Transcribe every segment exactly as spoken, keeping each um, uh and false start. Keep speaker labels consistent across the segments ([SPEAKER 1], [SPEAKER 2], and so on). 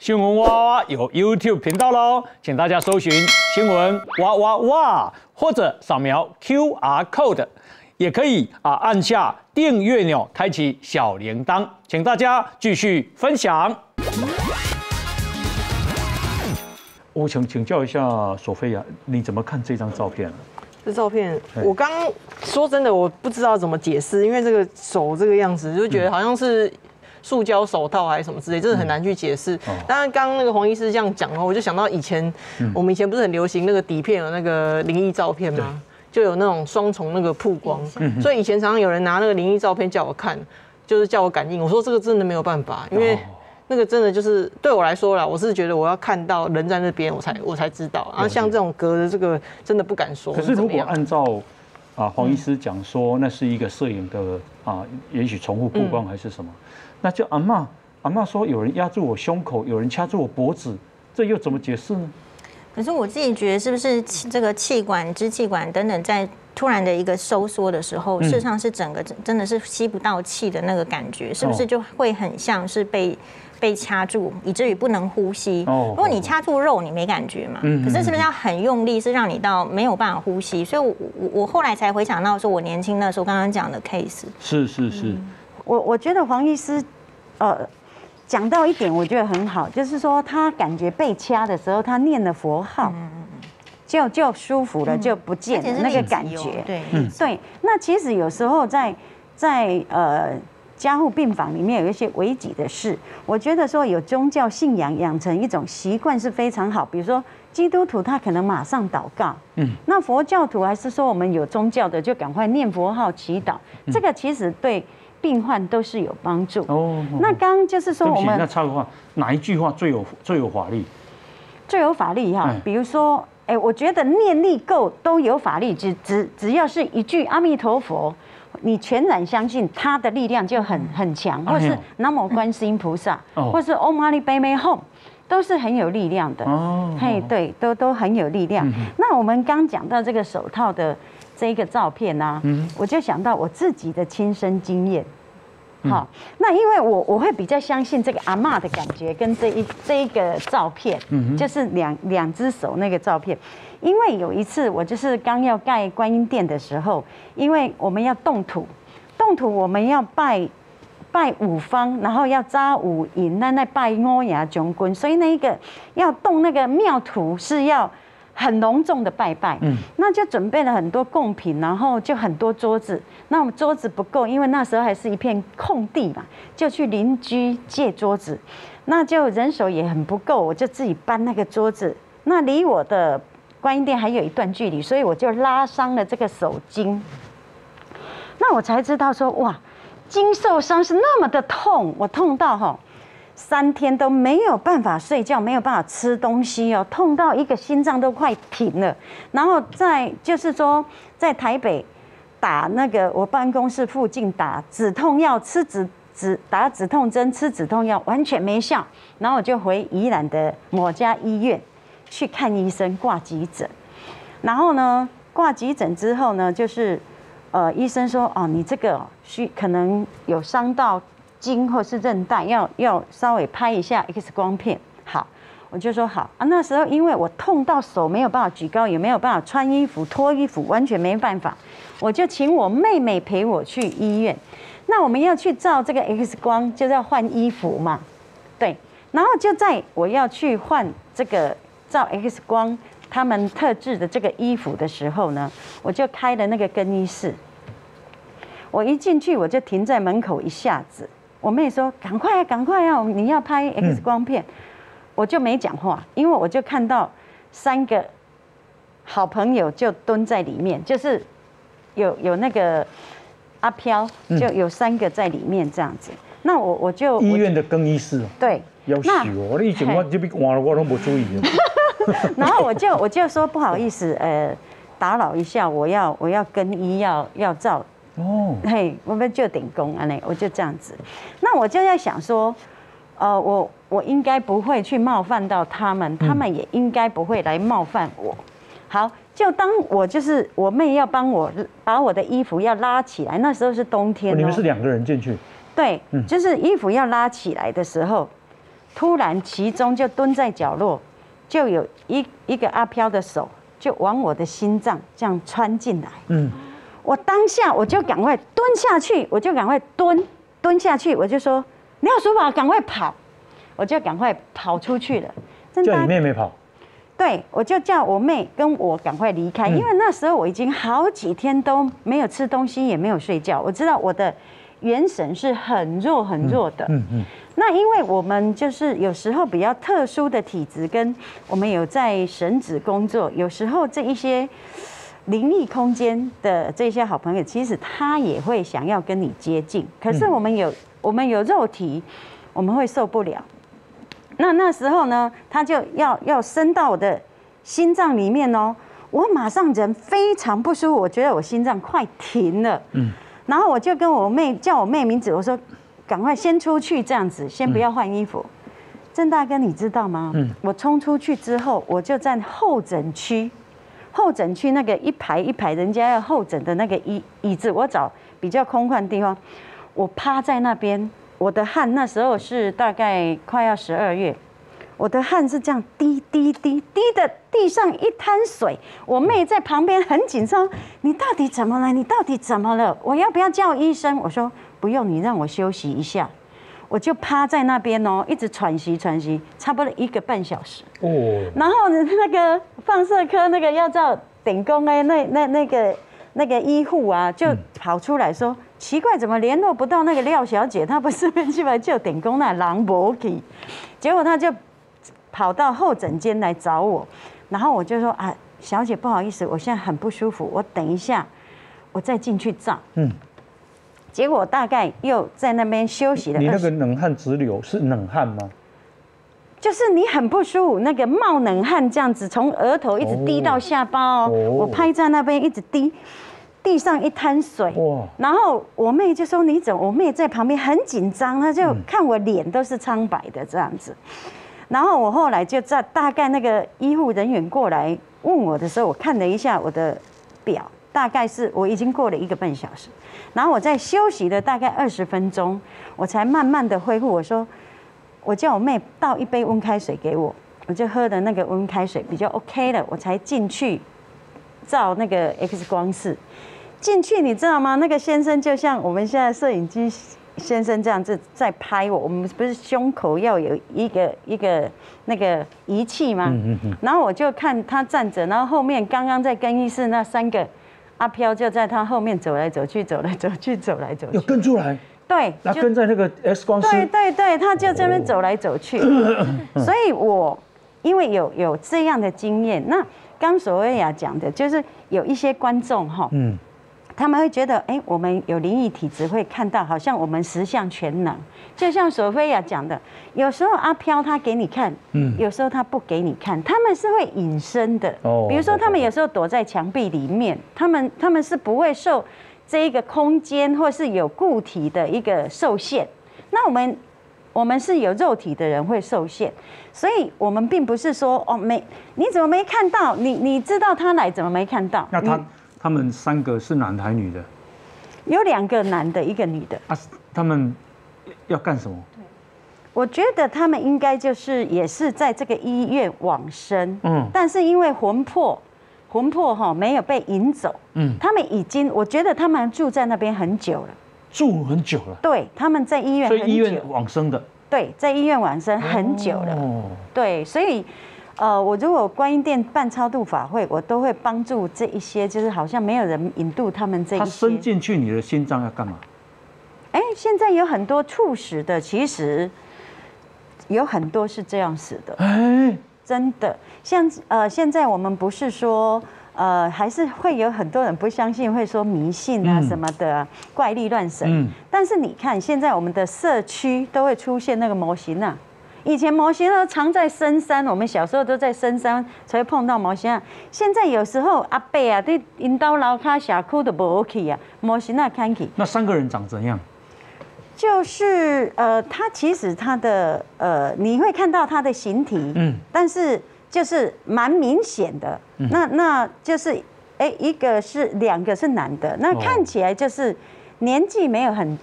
[SPEAKER 1] 新闻哇哇哇有 YouTube 频道喽，请大家搜寻新闻哇哇哇，或者扫描 Q R code， 也可以啊按下订阅钮，开启小铃铛，请大家继续分享。我想请教一下索菲亚，你怎么看这张照片？
[SPEAKER 2] 这照片，我刚说真的，我不知道怎么解释，因为这个手这个样子，就觉得好像是塑胶手套还是什么之类，真的很难去解释。当然，刚刚那个黄医师这样讲哦，我就想到以前我们以前不是很流行那个底片有那个灵异照片吗？就有那种双重那个曝光，所以以前常常有人拿那个灵异照片叫我看，就是叫我感应。我说这个真的没有办法，因为那个真的就是对我来说啦，我是觉得我要看到人在那边，我才我才知道。然后像这种隔的这个，真的不敢说。
[SPEAKER 1] 可是如果按照啊黄医师讲说，那是一个摄影的啊，也许重复曝光还是什么，那就阿嬷阿嬷说有人压住我胸口，有人掐住我脖子，这又怎么解释呢？
[SPEAKER 3] 可是我自己觉得，是不是这个气管、支气管等等，在突然的一个收缩的时候，事实上是整个真的是吸不到气的那个感觉，是不是就会很像是被被掐住，以至于不能呼吸？如果你掐住肉，你没感觉嘛？可是是不是要很用力，是让你到没有办法呼吸？所以我，我我后来才回想到说，我年轻那时候刚刚讲的 case。
[SPEAKER 1] 是是是，
[SPEAKER 4] 我我觉得黄医师，呃。讲到一点，我觉得很好，就是说他感觉被掐的时候，他念了佛号，就就舒服了，就不见了那个感觉。
[SPEAKER 3] 对
[SPEAKER 4] 对。那其实有时候在在呃加护病房里面有一些危急的事，我觉得说有宗教信仰养成一种习惯是非常好。比如说基督徒他可能马上祷告，嗯，那佛教徒还是说我们有宗教的就赶快念佛号祈祷，这个其实对病患都是有帮助。哦，那刚刚就是说我们
[SPEAKER 1] 那插个话，哪一句话最有最有法力？
[SPEAKER 4] 最有法力哈，比如说，哎，我觉得念力够都有法力，只只只要是一句阿弥陀佛，你全然相信它的力量就很很强，或是南无观世音菩萨，或是 Om Mani Padme Hum， 都是很有力量的。哦，嘿，对，都都很有力量。那我们刚讲到这个手套的这一个照片啊，我就想到我自己的亲身经验。好，那因为我我会比较相信这个阿嬷的感觉，跟这一这一个照片，就是两两只手那个照片。因为有一次我就是刚要盖观音殿的时候，因为我们要动土，动土我们要拜拜五方，然后要扎五营，那那拜五牙将军，所以那一个要动那个庙土是要很隆重的拜拜，嗯，那就准备了很多贡品，然后就很多桌子。那我们桌子不够，因为那时候还是一片空地嘛，就去邻居借桌子。那就人手也很不够，我就自己搬那个桌子。那离我的观音殿还有一段距离，所以我就拉伤了这个手筋。那我才知道说，哇，筋受伤是那么的痛，我痛到哈。三天都没有办法睡觉，没有办法吃东西哦，痛到一个心脏都快停了。然后在就是说，在台北打那个我办公室附近打止痛药，吃止止打止痛针，吃止痛药完全没效。然后我就回宜兰的某家医院去看医生挂急诊。然后呢，挂急诊之后呢，就是呃医生说哦，你这个需可能有伤到筋或是韧带，要要稍微拍一下 X 光片。好，我就说好啊。那时候因为我痛到手没有办法举高，也没有办法穿衣服、脱衣服，完全没办法，我就请我妹妹陪我去医院。那我们要去照这个 X 光，就是要换衣服嘛，对。然后就在我要去换这个照 X 光他们特制的这个衣服的时候呢，我就开了那个更衣室。我一进去我就停在门口一下子。我妹说：“赶快啊，赶快啊！你要拍 X 光片。嗯”我就没讲话，因为我就看到三个好朋友就蹲在里面，就是有有那个阿飘，就有三个在里面这样子。嗯、那我我就
[SPEAKER 1] 医院的更衣室，
[SPEAKER 4] 对，
[SPEAKER 1] 要死哦！你以前我这边换了，我都没注意。
[SPEAKER 4] 然后我就我就说不好意思，呃，打扰一下，我要我要更衣，要要照。哦，嘿，我们就点工啊，那我就这样子。那我就在想说，呃，我我应该不会去冒犯到他们，他们也应该不会来冒犯我。好，就当我就是我妹要帮我把我的衣服要拉起来，那时候是冬天、哦。
[SPEAKER 1] 你们是两个人进去？
[SPEAKER 4] 对，就是衣服要拉起来的时候， 突然其中就蹲在角落，就有一一个阿飘的手就往我的心脏这样穿进来。嗯，我当下我就赶快蹲下去，我就赶快蹲蹲下去，我就说廖淑宝赶快跑，我就赶快跑出去了。
[SPEAKER 1] 叫你妹妹跑。
[SPEAKER 4] 对，我就叫我妹跟我赶快离开，因为那时候我已经好几天都没有吃东西，也没有睡觉。我知道我的元神是很弱很弱的。嗯嗯。那因为我们就是有时候比较特殊的体质，跟我们有在神职工作，有时候这一些灵异空间的这些好朋友，其实他也会想要跟你接近，可是我们有我们有肉体，我们会受不了。那那时候呢，他就要要伸到我的心脏里面哦，我马上人非常不舒服，我觉得我心脏快停了。嗯，然后我就跟我妹叫我妹名字，我说赶快先出去，这样子先不要换衣服。郑大哥，你知道吗？嗯，我冲出去之后，我就在候诊区，候诊区那个一排一排人家要候诊的那个椅椅子，我找比较空旷的地方，我趴在那边。我的汗那时候是大概快要十二月，我的汗是这样滴滴滴滴的，地上一滩水。我妹在旁边很紧张，你到底怎么了？你到底怎么了？我要不要叫医生？我说不用，你让我休息一下。我就趴在那边哦，一直喘息喘息，差不多一个半小时。哦。然后那个放射科那个要照点工哎，那那那个那个医护啊，就跑出来说。奇怪，怎么联络不到那个廖小姐？她不是去来就点工那狼博去，结果她就跑到候诊间来找我，然后我就说啊，小姐不好意思，我现在很不舒服，我等一下我再进去照。嗯，结果大概又在那边休息了。
[SPEAKER 1] 你那个冷汗直流是冷汗吗？
[SPEAKER 4] 就是你很不舒服，那个冒冷汗这样子，从额头一直滴到下巴哦，我拍在那边一直滴。地上一滩水，然后我妹就说：“你怎么？”我妹在旁边很紧张，她就看我脸都是苍白的这样子。然后我后来就在大概那个医护人员过来问我的时候，我看了一下我的表，大概是我已经过了一个半小时。然后我在休息了大概二十分钟，我才慢慢的恢复。我说：“我叫我妹倒一杯温开水给我，我就喝的那个温开水比较 OK 了，我才进去照那个 X 光室。”进去你知道吗？那个先生就像我们现在摄影机先生这样子在拍我，我们不是胸口要有一个一个那个仪器吗？嗯嗯嗯。然后我就看他站着，然后后面刚刚在更衣室那三个阿飘就在他后面走来走去，走来走去，走来走去。
[SPEAKER 1] 有跟出来？
[SPEAKER 4] 对，
[SPEAKER 1] 那跟在那个 X 光室。
[SPEAKER 4] 对对对，他就这边走来走去。所以我因为有有这样的经验，那刚索菲亚讲的就是有一些观众哈，嗯。他们会觉得，哎，我们有灵异体质，会看到好像我们十项全能，就像索菲亚讲的，有时候阿飘他给你看，嗯，有时候他不给你看，他们是会隐身的，哦，比如说他们有时候躲在墙壁里面，他们他们是不会受这一个空间或是有固体的一个受限，那我们我们是有肉体的人会受限，所以我们并不是说哦没你怎么没看到，你你知道他来怎么没看到？
[SPEAKER 1] 那他。他们三个是男的还是女的？
[SPEAKER 4] 有两个男的，一个女的。
[SPEAKER 1] 啊，他们要干什么？
[SPEAKER 4] 我觉得他们应该就是也是在这个医院往生，嗯，但是因为魂魄，魂魄哈没有被引走，嗯，他们已经，我觉得他们住在那边很久了，
[SPEAKER 1] 住很久了。
[SPEAKER 4] 对，他们在医院很久，
[SPEAKER 1] 所以医院往生的。
[SPEAKER 4] 对，在医院往生很久了。哦，对，所以。呃，我如果观音殿办超度法会，我都会帮助这一些，就是好像没有人引渡他们这一些。他
[SPEAKER 1] 伸进去你的心脏要干嘛？
[SPEAKER 4] 哎，现在有很多猝死的，其实有很多是这样死的。哎，真的，像呃，现在我们不是说呃，还是会有很多人不相信，会说迷信啊什么的、啊，嗯、怪力乱神。嗯。但是你看，现在我们的社区都会出现那个模型啊。以前模型都藏在深山，我们小时候都在深山才会碰到模型啊。现在有时候阿伯啊，对引导楼卡峡谷都不 OK 啊，模型啊看起。
[SPEAKER 1] 那三个人长怎样？
[SPEAKER 4] 就是呃，他其实他的呃，你会看到他的形体，嗯，但是就是蛮明显的。嗯、那那就是哎、欸，一个是两个是男的，那看起来就是年纪没有很大。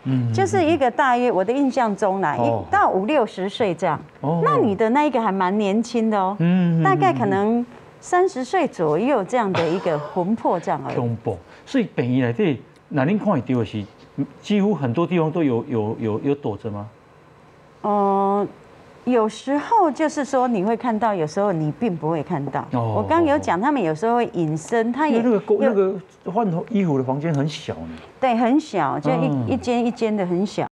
[SPEAKER 4] 嗯，就是一个大约我的印象中啦，
[SPEAKER 1] 哦
[SPEAKER 4] 一到五六十岁这样。哦，那你的那一个还蛮年轻的哦，嗯，大概可能三十岁左右这样的一个魂魄这样而已。
[SPEAKER 1] 恐怖，所以病院内底，那您看会到的是，几乎很多地方都有有有有躲着吗？
[SPEAKER 4] 嗯。有时候就是说你会看到，有时候你并不会看到。哦，我刚刚有讲，他们有时候会隐身，他也
[SPEAKER 1] 那个那个换衣服的房间很小呢。
[SPEAKER 4] 对，很小，就一一间一间的很小。